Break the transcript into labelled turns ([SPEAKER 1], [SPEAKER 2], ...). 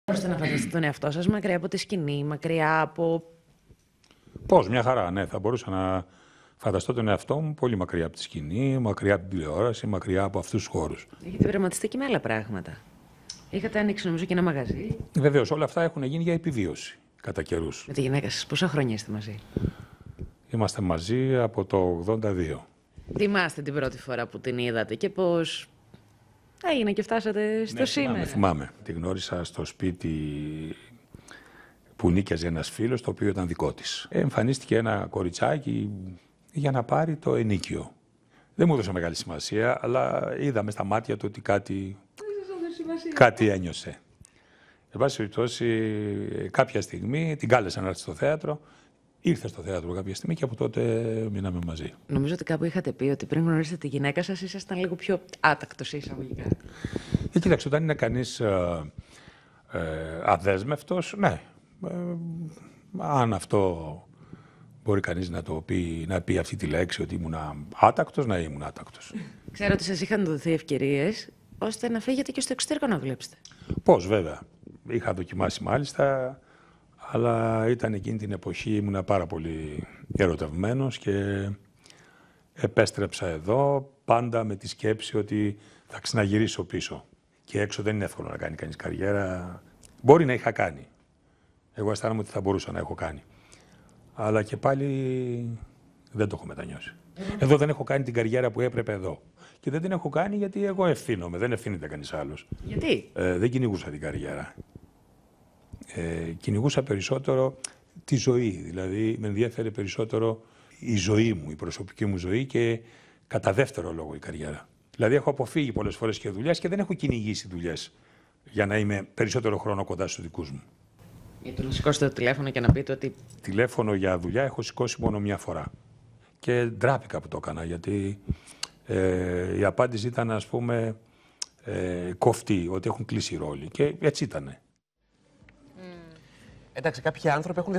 [SPEAKER 1] Ώστε να φανταστείτε τον εαυτό σας μακριά από τη σκηνή, μακριά από.
[SPEAKER 2] Πώς, μια χαρά, ναι. Θα μπορούσα να φανταστώ τον εαυτό μου πολύ μακριά από τη σκηνή, μακριά από την τηλεόραση, μακριά από αυτούς τους χώρους.
[SPEAKER 1] Έχετε πειραματιστεί και με άλλα πράγματα. Είχατε ανοίξει, νομίζω, και ένα μαγαζί.
[SPEAKER 2] Βεβαίως, όλα αυτά έχουν γίνει για επιβίωση κατά καιρούς.
[SPEAKER 1] Με τη γυναίκα σας, πόσα χρόνια είστε μαζί?
[SPEAKER 2] Είμαστε μαζί από το 82.
[SPEAKER 1] Θυμάστε την πρώτη φορά που την είδατε και πώς έγινε και φτάσατε στο σήμερα?
[SPEAKER 2] Θυμάμαι. Τη γνώρισα στο σπίτι που νίκιαζε ένας φίλος, το οποίο ήταν δικό της. Εμφανίστηκε ένα κοριτσάκι για να πάρει το ενίκιο. Δεν μου έδωσε μεγάλη σημασία, αλλά είδαμε στα μάτια του ότι κάτι ένιωσε. Εν πάση περιπτώσει, κάποια στιγμή την κάλεσαν να έρθει στο θέατρο. Ήρθε στο θέατρο κάποια στιγμή και από τότε μείναμε μαζί.
[SPEAKER 1] Νομίζω ότι κάπου είχατε πει ότι πριν γνωρίσετε τη γυναίκα σας ήσασταν λίγο πιο άτακτος εισαγωγικά.
[SPEAKER 2] Κοίταξε, όταν είναι κανείς αδέσμευτος, ναι. Αν αυτό μπορεί κανείς να το πει, να πει αυτή τη λέξη ότι ήμουν άτακτος, να ήμουν άτακτος.
[SPEAKER 1] Ξέρω ότι σας είχαν δοθεί ευκαιρίες ώστε να φύγετε και στο εξωτερικό να δουλέψετε.
[SPEAKER 2] Πώς, βέβαια. Είχα δοκιμάσει μάλιστα, αλλά ήταν εκείνη την εποχή, ήμουν πάρα πολύ ερωτευμένος και επέστρεψα εδώ πάντα με τη σκέψη ότι θα ξαναγυρίσω πίσω. Και έξω δεν είναι εύκολο να κάνει κανείς καριέρα. Μπορεί να είχα κάνει. Εγώ αισθάνομαι ότι θα μπορούσα να έχω κάνει. Αλλά και πάλι δεν το έχω μετανιώσει. Εδώ δεν έχω κάνει την καριέρα που έπρεπε εδώ. Και δεν την έχω κάνει γιατί εγώ ευθύνομαι, δεν ευθύνεται κανείς άλλος.
[SPEAKER 1] Γιατί?
[SPEAKER 2] Δεν κυνηγούσα την καριέρα. Κυνηγούσα περισσότερο τη ζωή. Δηλαδή με ενδιέφερε περισσότερο η ζωή μου, η προσωπική μου ζωή και κατά δεύτερο λόγο η καριέρα. Δηλαδή έχω αποφύγει πολλές φορές και δουλειές και δεν έχω κυνηγήσει δουλειές για να είμαι περισσότερο χρόνο κοντά στους δικούς μου.
[SPEAKER 1] Γιατί να σηκώσετε το τηλέφωνο και να πείτε ότι.
[SPEAKER 2] Τηλέφωνο για δουλειά έχω σηκώσει μόνο μια φορά. Και ντράπηκα που το έκανα, γιατί η απάντηση ήταν, ας πούμε, κοφτή, ότι έχουν κλείσει οι ρόλοι. Και έτσι ήτανε.
[SPEAKER 3] Εντάξει, κάποιοι άνθρωποι έχουν